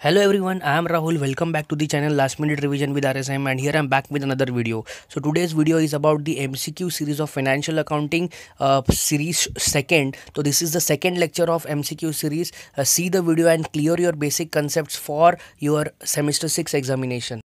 Hello everyone, I am Rahul. Welcome back to the channel Last Minute Revision with RSM, and here I am back with another video. So today's video is about the MCQ series of Financial Accounting series second. So this is the second lecture of MCQ series. See the video and clear your basic concepts for your semester 6 examination.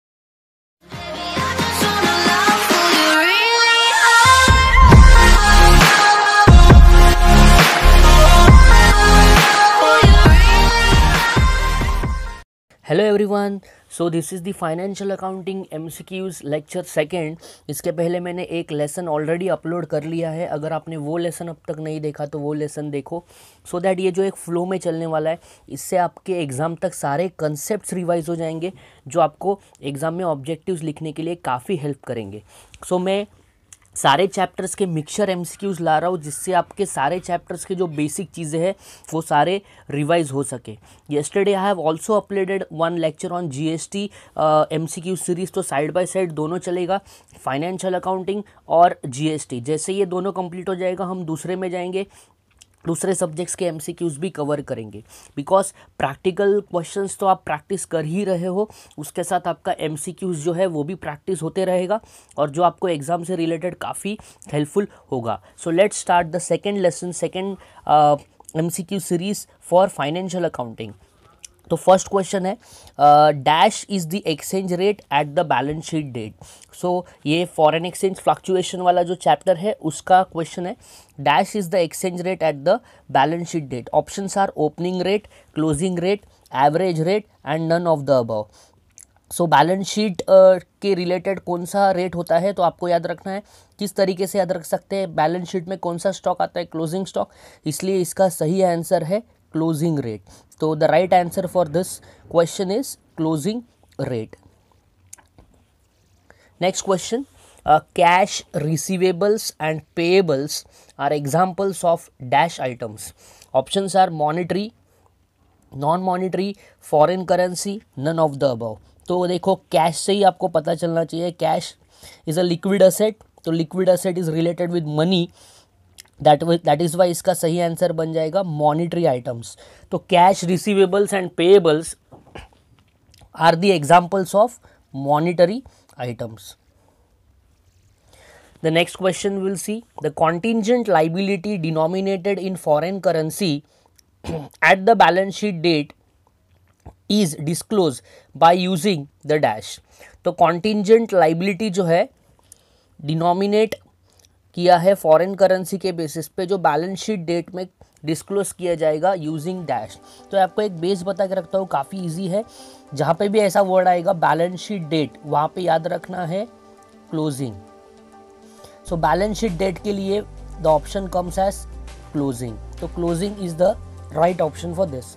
Hello everyone, so this is the financial accounting MCQs lecture second. इसके पहले मैंने एक lesson already upload कर लिया है. अगर आपने वो लेसन अब तक नहीं देखा तो वो लेसन देखो, सो दैट ये जो एक फ़्लो में चलने वाला है, इससे आपके एग्ज़ाम तक सारे कंसेप्ट्स रिवाइज हो जाएंगे जो आपको एग्ज़ाम में ऑब्जेक्टिव्स लिखने के लिए काफ़ी हेल्प करेंगे. सो मैं सारे चैप्टर्स के मिक्सचर MCQs ला रहा हूँ जिससे आपके सारे चैप्टर्स के जो बेसिक चीज़ें हैं वो सारे रिवाइज हो सके. Yesterday I have also uploaded one lecture on GST MCQ series, तो साइड बाय साइड दोनों चलेगा, फाइनेंशियल अकाउंटिंग और GST. जैसे ये दोनों कंप्लीट हो जाएगा हम दूसरे में जाएंगे, दूसरे सब्जेक्ट्स के MCQs भी कवर करेंगे. बिकॉज प्रैक्टिकल क्वेश्चंस तो आप प्रैक्टिस कर ही रहे हो, उसके साथ आपका MCQs जो है वो भी प्रैक्टिस होते रहेगा और जो आपको एग्ज़ाम से रिलेटेड काफ़ी हेल्पफुल होगा. So let's start the second lesson, second MCQ series for financial accounting. तो फर्स्ट क्वेश्चन है, dash is the exchange rate at the balance sheet date. So ये फॉरेन एक्सचेंज फ्लक्चुएशन वाला जो chapter है उसका question है. Dash is the exchange rate at the balance sheet date. Options are opening rate, closing rate, average rate and none of the above. So balance sheet के related कौन सा rate होता है तो आपको याद रखना है. किस तरीके से याद रख सकते हैं, बैलेंस शीट में कौन सा स्टॉक आता है, क्लोजिंग स्टॉक, इसलिए इसका सही आंसर है closing rate. So the right answer for this question is closing rate. Next question, cash receivables and payables are examples of dash items. Options are monetary, non-monetary, foreign currency, none of the above. तो देखो cash से ही आपको पता चलना चाहिए, cash is a liquid asset, तो liquid asset is related with money. That is why इसका सही आंसर बन जाएगा मॉनिटरी आइटम्स. तो cash, receivables and payables are the examples of monetary items. The next question will see, the contingent liability denominated in foreign currency at the balance sheet date is disclose by using the dash. तो contingent liability जो है denominate किया है foreign currency के basis पे, जो balance sheet date में disclose किया जाएगा यूजिंग डैश. तो आपको एक बेस बता के रखता हूँ, काफ़ी इजी है. जहाँ पे भी ऐसा वर्ड आएगा बैलेंस शीट डेट, वहाँ पे याद रखना है closing. So balance sheet date के लिए the option comes as closing. तो closing is the right option for this.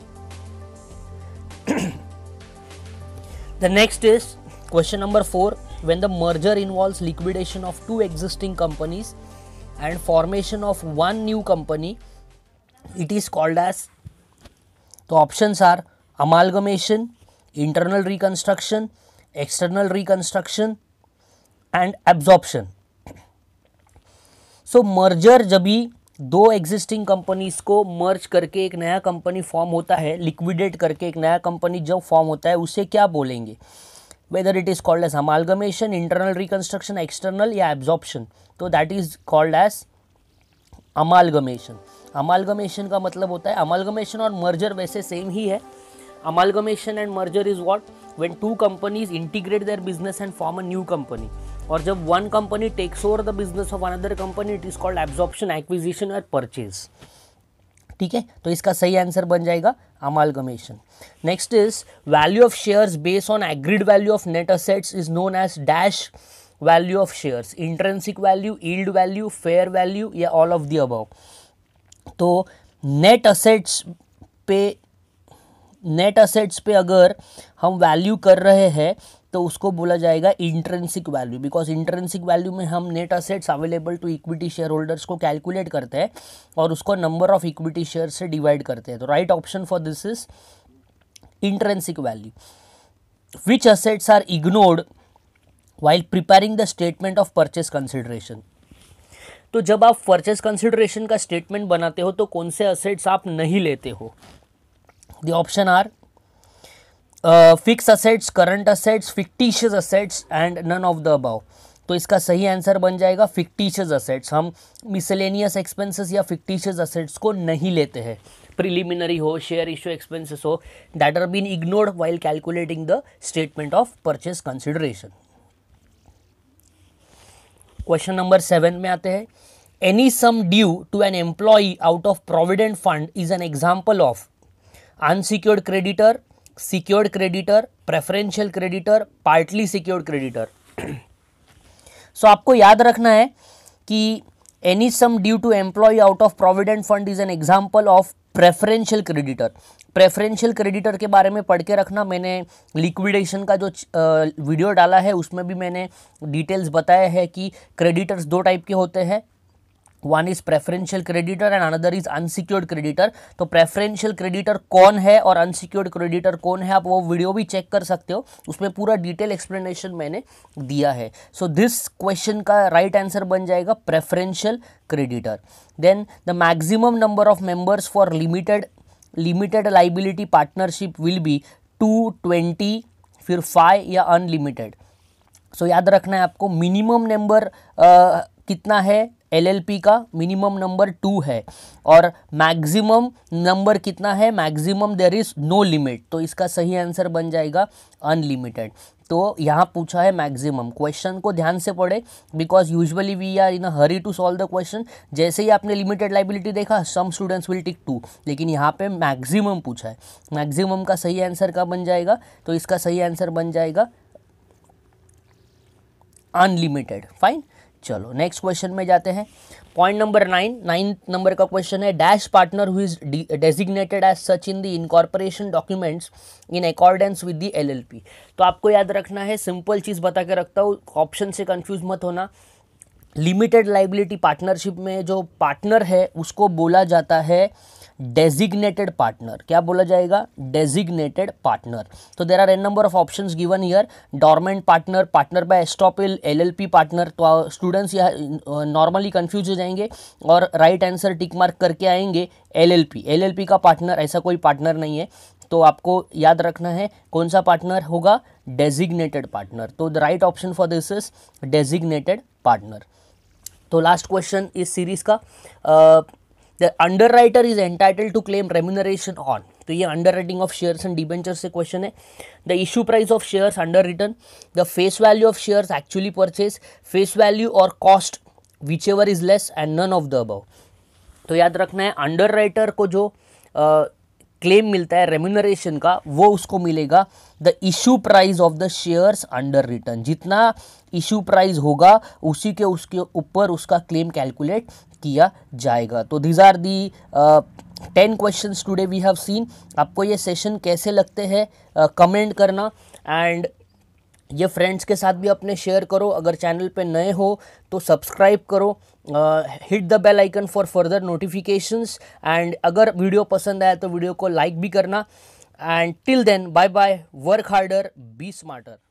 The next is question number 4. When the merger involves liquidation of two existing companies and formation of one new company, it is called as. तो options are amalgamation, internal reconstruction, external reconstruction and absorption. So merger जब भी दो existing companies को मर्ज करके एक नया company form होता है, लिक्विडेट करके एक नया कंपनी जब फॉर्म होता है, उसे क्या बोलेंगे? Whether it is called as amalgamation, internal reconstruction, external या absorption, तो that is called as amalgamation. amalgamation का मतलब होता है, amalgamation और merger वैसे सेम ही है. amalgamation and merger is what? When two companies integrate their business and form a new company. और जब one company takes over the business of another company, it is called absorption, acquisition or purchase. ठीक है, तो इसका सही answer बन जाएगा amalgamation. Next is value of shares based on agreed value of net assets is known as dash value of shares. Intrinsic value, yield value, fair value या all of the above. तो net assets पे अगर हम value कर रहे हैं तो उसको बोला जाएगा intrinsic value. Because intrinsic value में हम net assets available to equity share holders को कैलकुलेट करते हैं और उसको नंबर ऑफ इक्विटी शेयर से डिवाइड करते हैं. तो right option for this is intrinsic value. Which assets are ignored while preparing the statement of purchase consideration. तो जब आप परचेस कंसिडरेशन का स्टेटमेंट बनाते हो तो कौन से असेट्स आप नहीं लेते हो? The option are fix assets, current assets, fictitious assets and none of the above. तो इसका सही आंसर बन जाएगा फिक्टिशियस असेट्स। हम मिसलेनियस एक्सपेंसेस या फिक्टिशियस असेट्स को नहीं लेते हैं, प्रिलिमिनरी हो, शेयर इश्यू एक्सपेंसेस हो, that are been ignored while calculating the statement of purchase consideration. Question number 7 में आते हैं, any sum due to an employee out of provident fund is an example of unsecured creditor, secured creditor, preferential creditor, partly secured creditor. So आपको याद रखना है कि any sum due to employ out of provident fund is an example of preferential creditor. Preferential creditor के बारे में पढ़ के रखना, मैंने लिक्विडेशन का जो वीडियो डाला है उसमें भी मैंने डिटेल्स बताया है कि क्रेडिटर्स दो टाइप के होते हैं, one is preferential creditor and another is unsecured creditor. तो प्रेफरेंशियल क्रेडिटर कौन है और अनसिक्योर्ड क्रेडिटर कौन है, आप वो वीडियो भी चेक कर सकते हो, उसमें पूरा डिटेल एक्सप्लेनेशन मैंने दिया है। सो दिस क्वेश्चन का राइट आंसर बन जाएगा preferential creditor. Then the maximum number of members for limited liability partnership will be 220, फिर 5 या अनलिमिटेड। सो याद रखना है आपको, मिनिमम नंबर कितना है एलएलपी का, मिनिमम नंबर 2 है, और मैक्सिमम नंबर कितना है, maximum there is no limit. तो इसका सही आंसर बन जाएगा अनलिमिटेड। तो यहाँ पूछा है मैक्सिमम, क्वेश्चन को ध्यान से पढ़े because usually we are in a hurry to solve the question. जैसे ही आपने लिमिटेड लाइबिलिटी देखा, सम स्टूडेंट्स विल टिक 2, लेकिन यहाँ पे मैक्सिमम पूछा है। मैक्सिमम का सही आंसर क्या बन जाएगा, तो इसका सही आंसर बन जाएगा अनलिमिटेड। फाइन, चलो नेक्स्ट क्वेश्चन में जाते हैं। पॉइंट नंबर 9 नंबर का क्वेश्चन है, dash partner who is designated as such in the incorporation documents in accordance with the LLP. तो आपको याद रखना है, सिंपल चीज़ बता के रखता हूँ, ऑप्शन से कंफ्यूज मत होना। लिमिटेड लाइबिलिटी पार्टनरशिप में जो पार्टनर है उसको बोला जाता है डेजिग्नेटेड पार्टनर। क्या बोला जाएगा, डेजिग्नेटेड पार्टनर। तो there are n number of options given here, dormant partner, partner by estoppel, LLP partner. तो स्टूडेंट्स यहाँ नॉर्मली कंफ्यूज हो जाएंगे और राइट आंसर टिक मार्क करके आएंगे एलएलपी। एलएलपी का पार्टनर, ऐसा कोई पार्टनर नहीं है। तो आपको याद रखना है कौन सा पार्टनर होगा, डेजिग्नेटेड पार्टनर। तो the right option for this is designated partner. तो लास्ट क्वेश्चन इस सीरीज का, the underwriter is entitled to claim remuneration on. तो ये underwriting of shares and debenture से क्वेश्चन है। The issue price of shares underwritten, the face value of shares actually purchase, face value और cost whichever is less and none of the above. तो याद रखना है, under writer को जो claim मिलता है रेम्यूनरेशन का, वो उसको मिलेगा the issue price of the shares under return. जितना इशू प्राइस होगा उसी के उसके ऊपर उसका क्लेम कैलकुलेट किया जाएगा। तो these are the 10 questions today we have seen. आपको ये सेशन कैसे लगते हैं कमेंट करना, एंड ये फ्रेंड्स के साथ भी अपने शेयर करो। अगर चैनल पे नए हो तो सब्सक्राइब करो, hit the bell icon for further notifications, and अगर वीडियो पसंद आया तो वीडियो को लाइक भी करना। And till then, bye bye, work harder, be smarter.